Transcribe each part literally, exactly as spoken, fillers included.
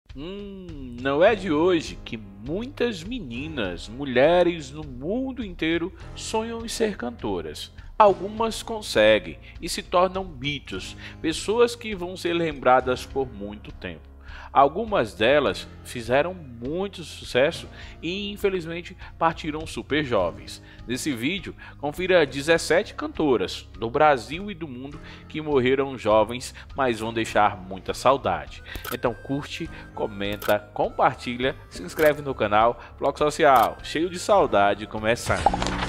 Hum, não é de hoje que muitas meninas, mulheres no mundo inteiro sonham em ser cantoras. Algumas conseguem e se tornam mitos, pessoas que vão ser lembradas por muito tempo. Algumas delas fizeram muito sucesso e infelizmente partiram super jovens. Nesse vídeo, confira dezessete cantoras do Brasil e do mundo que morreram jovens, mas vão deixar muita saudade. Então curte, comenta, compartilha, se inscreve no canal. Bloco Social, cheio de saudade, começando.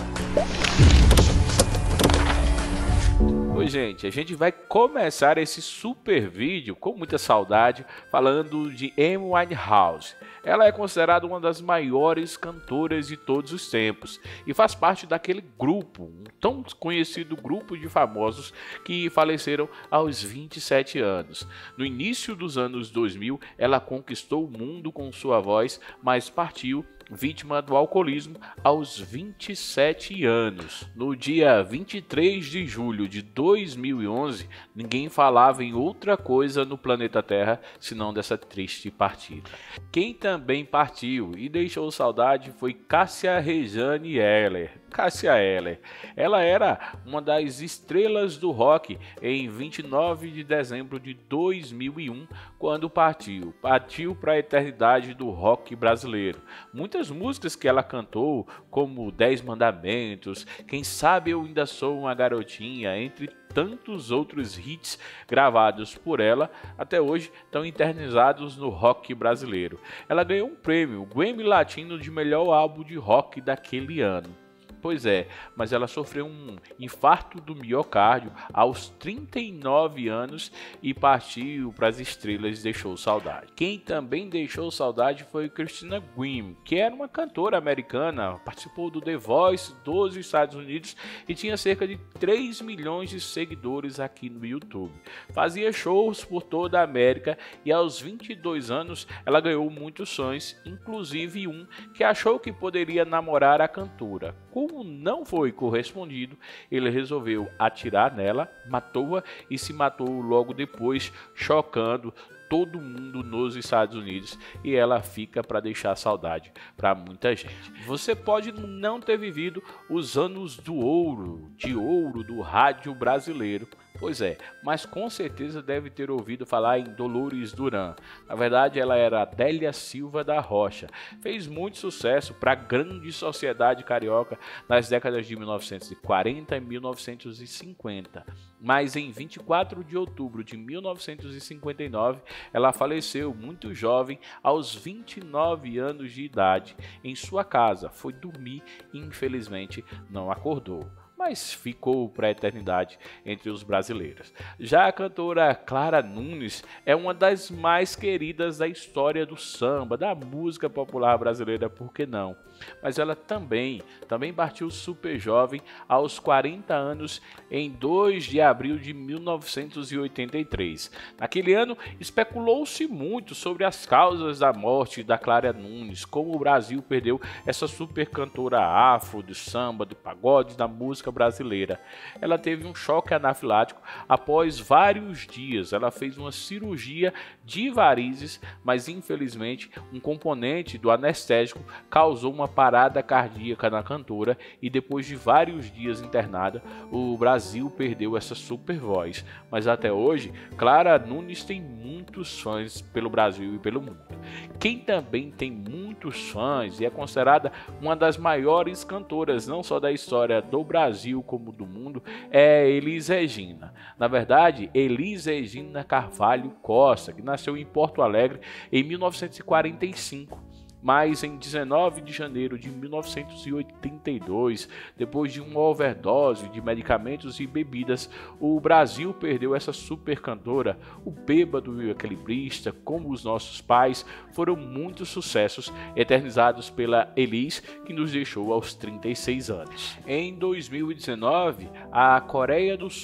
Oi gente, a gente vai começar esse super vídeo com muita saudade falando de Amy Winehouse. Ela é considerada uma das maiores cantoras de todos os tempos e faz parte daquele grupo, um tão conhecido grupo de famosos que faleceram aos vinte e sete anos. No início dos anos dois mil, ela conquistou o mundo com sua voz, mas partiu vítima do alcoolismo aos vinte e sete anos. No dia vinte e três de julho de dois mil e onze, ninguém falava em outra coisa no planeta Terra senão dessa triste partida. Quem também partiu e deixou saudade foi Cássia Rejane Eller. Cássia Eller. Ela era uma das estrelas do rock em vinte e nove de dezembro de dois mil e um, quando partiu. Partiu para a eternidade do rock brasileiro. Muitas músicas que ela cantou, como Dez Mandamentos, Quem Sabe Eu Ainda Sou Uma Garotinha, entre tantos outros hits gravados por ela, até hoje estão eternizados no rock brasileiro. Ela ganhou um prêmio, o Grammy Latino de melhor álbum de rock daquele ano. Pois é, mas ela sofreu um infarto do miocárdio aos trinta e nove anos e partiu para as estrelas e deixou saudade. Quem também deixou saudade foi Christina Aguilera, que era uma cantora americana, participou do The Voice dos Estados Unidos e tinha cerca de três milhões de seguidores aqui no YouTube. Fazia shows por toda a América e aos vinte e dois anos ela ganhou muitos sonhos, inclusive um que achou que poderia namorar a cantora. Como não foi correspondido, ele resolveu atirar nela, matou-a e se matou logo depois, chocando todo mundo nos Estados Unidos, e ela fica para deixar saudade para muita gente. Você pode não ter vivido os anos do ouro, de ouro do rádio brasileiro, pois é, mas com certeza deve ter ouvido falar em Dolores Duran. Na verdade, ela era Adélia Silva da Rocha. Fez muito sucesso para a grande sociedade carioca nas décadas de mil novecentos e quarenta e mil novecentos e cinquenta. Mas em vinte e quatro de outubro de mil novecentos e cinquenta e nove, ela faleceu muito jovem, aos vinte e nove anos de idade, em sua casa. Foi dormir e infelizmente não acordou, mas ficou para a eternidade entre os brasileiros. Já a cantora Clara Nunes é uma das mais queridas da história do samba, da música popular brasileira, por que não? Mas ela também, também partiu super jovem, aos quarenta anos, em dois de abril de mil novecentos e oitenta e três. Naquele ano, especulou-se muito sobre as causas da morte da Clara Nunes, como o Brasil perdeu essa super cantora afro, do samba, do pagode, da música brasileira. Ela teve um choque anafilático após vários dias. Ela fez uma cirurgia de varizes, mas infelizmente um componente do anestésico causou uma parada cardíaca na cantora e depois de vários dias internada, o Brasil perdeu essa super voz. Mas até hoje, Clara Nunes tem muitos fãs pelo Brasil e pelo mundo. Quem também tem muitos fãs e é considerada uma das maiores cantoras, não só da história do Brasil como do mundo, é Elis Regina. Na verdade, Elis Regina Carvalho Costa, que nasceu em Porto Alegre em mil novecentos e quarenta e cinco. Mas em dezenove de janeiro de mil novecentos e oitenta e dois, depois de uma overdose de medicamentos e bebidas, o Brasil perdeu essa super cantora. O Bêbado e o Equilibrista, como os nossos pais, foram muitos sucessos eternizados pela Elis, que nos deixou aos trinta e seis anos. Em dois mil e dezenove, a Coreia do Sul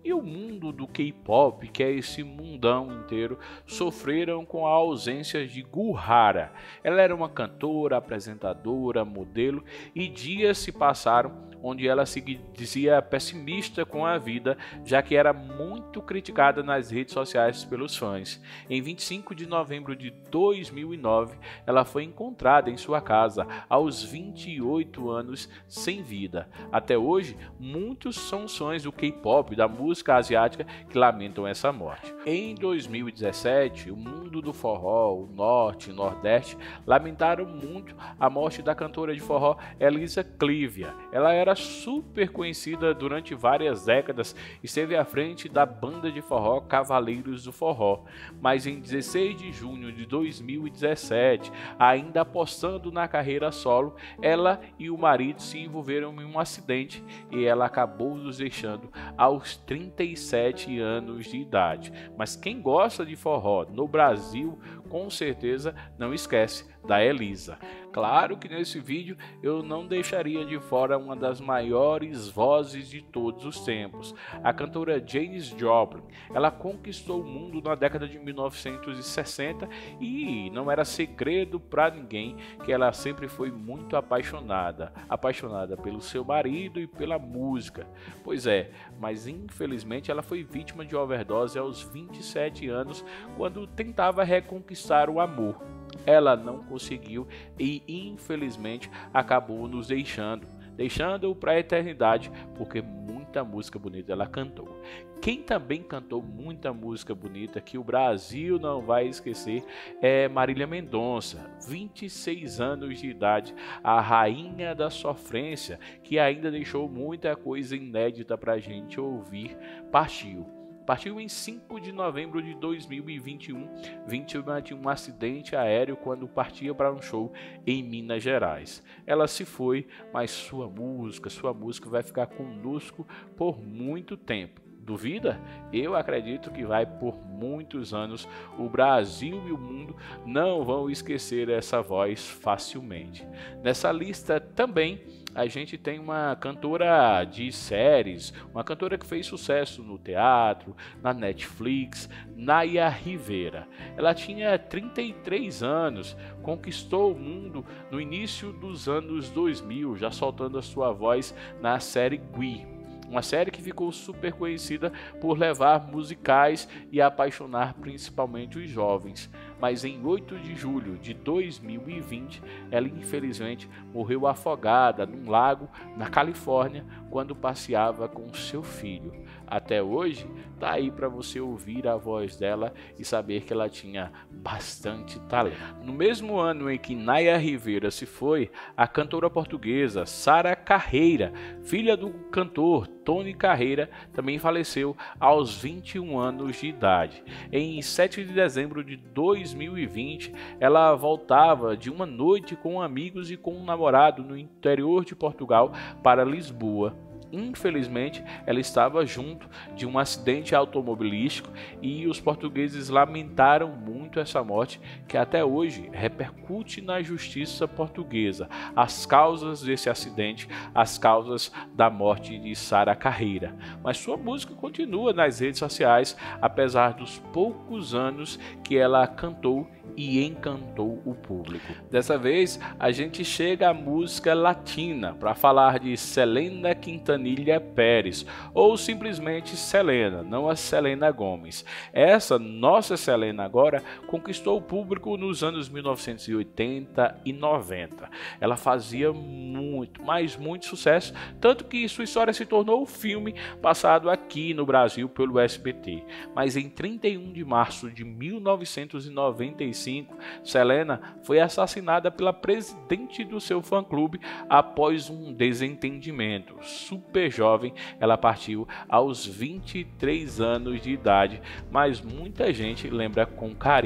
e o mundo do K-pop, que é esse mundão inteiro, sofreram com a ausência de Gu Hara. Ela era uma cantora, apresentadora, modelo, e dias se passaram onde ela se dizia pessimista com a vida, já que era muito criticada nas redes sociais pelos fãs. Em vinte e cinco de novembro de dois mil e nove, ela foi encontrada em sua casa aos vinte e oito anos sem vida. Até hoje, muitos são os fãs do K-pop, da música asiática, que lamentam essa morte. Em dois mil e dezessete, o mundo do forró, o norte e o nordeste, lamentaram muito a morte da cantora de forró Elisa Clivia. Ela era super conhecida durante várias décadas e esteve à frente da banda de forró Cavaleiros do Forró, mas em dezesseis de junho de dois mil e dezessete, ainda apostando na carreira solo, ela e o marido se envolveram em um acidente e ela acabou nos deixando aos trinta e sete anos de idade. Mas quem gosta de forró no Brasil, com certeza não esquece da Elisa. Claro que nesse vídeo eu não deixaria de fora uma das maiores vozes de todos os tempos, a cantora Janis Joplin. Ela conquistou o mundo na década de mil novecentos e sessenta e não era segredo para ninguém que ela sempre foi muito apaixonada, apaixonada pelo seu marido e pela música. Pois é, mas infelizmente ela foi vítima de overdose aos vinte e sete anos, quando tentava reconquistar o amor. Ela não conseguiu e infelizmente acabou nos deixando, deixando-o para a eternidade, porque muita música bonita ela cantou. Quem também cantou muita música bonita que o Brasil não vai esquecer é Marília Mendonça, vinte e seis anos de idade, a rainha da sofrência, que ainda deixou muita coisa inédita para a gente ouvir. Partiu. Partiu em cinco de novembro de dois mil e vinte e um, vítima de um acidente aéreo quando partia para um show em Minas Gerais. Ela se foi, mas sua música, sua música vai ficar conosco por muito tempo. Duvida? Eu acredito que vai por muitos anos. O Brasil e o mundo não vão esquecer essa voz facilmente. Nessa lista também a gente tem uma cantora de séries, uma cantora que fez sucesso no teatro, na Netflix, Naya Rivera. Ela tinha trinta e três anos, conquistou o mundo no início dos anos dois mil, já soltando a sua voz na série Glee. Uma série que ficou super conhecida por levar musicais e apaixonar principalmente os jovens. Mas em oito de julho de dois mil e vinte, ela infelizmente morreu afogada num lago na Califórnia quando passeava com seu filho. Até hoje, tá aí para você ouvir a voz dela e saber que ela tinha bastante talento. No mesmo ano em que Naya Rivera se foi, a cantora portuguesa Sara Carreira, filha do cantor Tony Carreira, também faleceu aos vinte e um anos de idade. Em sete de dezembro de dois mil e vinte, ela voltava de uma noite com amigos e com um namorado no interior de Portugal para Lisboa. Infelizmente, ela estava junto de um acidente automobilístico e os portugueses lamentaram muito essa morte, que até hoje repercute na justiça portuguesa. As causas desse acidente, as causas da morte de Sara Carreira. Mas sua música continua nas redes sociais, apesar dos poucos anos que ela cantou e encantou o público. Dessa vez, a gente chega à música latina para falar de Selena Quintanilha Pérez, ou simplesmente Selena, não a Selena Gomez. Essa nossa Selena agora conquistou o público nos anos mil novecentos e oitenta e noventa. Ela fazia muito, mas muito sucesso, tanto que sua história se tornou um filme passado aqui no Brasil pelo S B T. Mas em trinta e um de março de mil novecentos e noventa e cinco, Selena foi assassinada pela presidente do seu fã-clube após um desentendimento. Super jovem, ela partiu aos vinte e três anos de idade, mas muita gente lembra com carinho.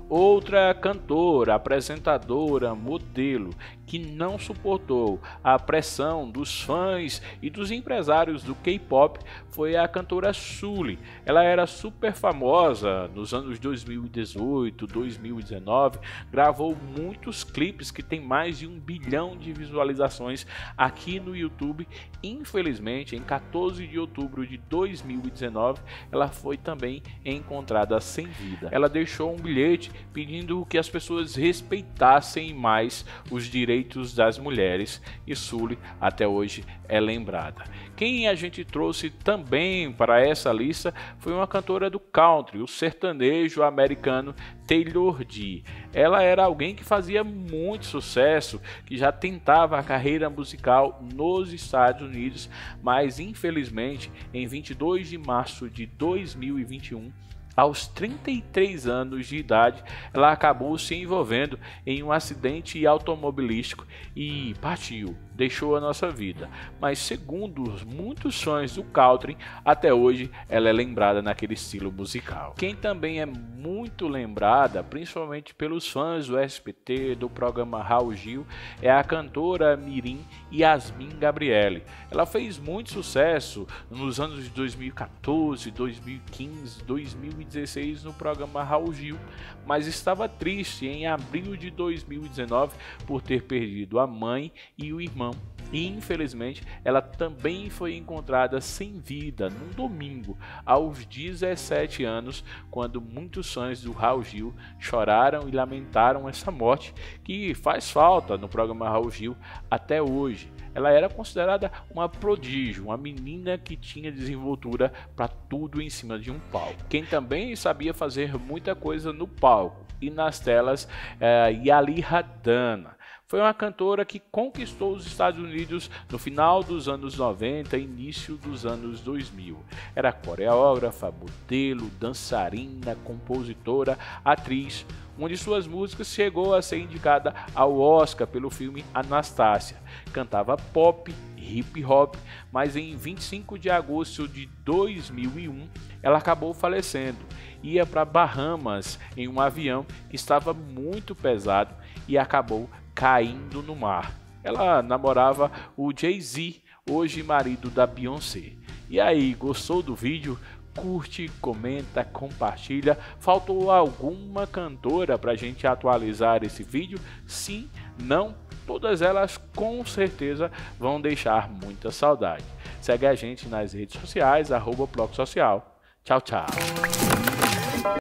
Outra cantora, apresentadora, modelo que não suportou a pressão dos fãs e dos empresários do K-pop foi a cantora Sulli. Ela era super famosa nos anos dois mil e dezoito, dois mil e dezenove, gravou muitos clipes que tem mais de um bilhão de visualizações aqui no YouTube. Infelizmente, em quatorze de outubro de dois mil e dezenove, ela foi também encontrada sem vida. Ela deixou um bilhete pedindo que as pessoas respeitassem mais os direitos das mulheres, e Sulli até hoje é lembrada. Quem a gente trouxe também para essa lista foi uma cantora do country, o sertanejo americano Taylor Dee. Ela era alguém que fazia muito sucesso, que já tentava a carreira musical nos Estados Unidos, mas infelizmente em vinte e dois de março de dois mil e vinte e um, aos trinta e três anos de idade, ela acabou se envolvendo em um acidente automobilístico e partiu, deixou a nossa vida. Mas segundo muitos fãs do country, até hoje ela é lembrada naquele estilo musical. Quem também é muito lembrada, principalmente pelos fãs do S B T, do programa Raul Gil, é a cantora mirim Yasmin Gabriele. Ela fez muito sucesso nos anos de dois mil e quatorze, dois mil e quinze, dois mil e dezesseis no programa Raul Gil, mas estava triste em abril de dois mil e dezenove por ter perdido a mãe e o irmão. E infelizmente ela também foi encontrada sem vida num domingo, aos dezessete anos, quando muitos fãs do Raul Gil choraram e lamentaram essa morte, que faz falta no programa Raul Gil até hoje. Ela era considerada uma prodígio, uma menina que tinha desenvoltura para tudo em cima de um palco. Quem também sabia fazer muita coisa no palco e nas telas é Yali Radana. Foi uma cantora que conquistou os Estados Unidos no final dos anos noventa e início dos anos dois mil. Era coreógrafa, modelo, dançarina, compositora, atriz. Uma de suas músicas chegou a ser indicada ao Oscar pelo filme Anastácia. Cantava pop, hip hop, mas em vinte e cinco de agosto de dois mil e um ela acabou falecendo. Ia para Bahamas em um avião que estava muito pesado e acabou caindo no mar. Ela namorava o Jay-Z, hoje marido da Beyoncé. E aí, gostou do vídeo? Curte, comenta, compartilha. Faltou alguma cantora para a gente atualizar esse vídeo? Sim, não? Todas elas com certeza vão deixar muita saudade. Segue a gente nas redes sociais, arroba Ploc Social. Tchau, tchau.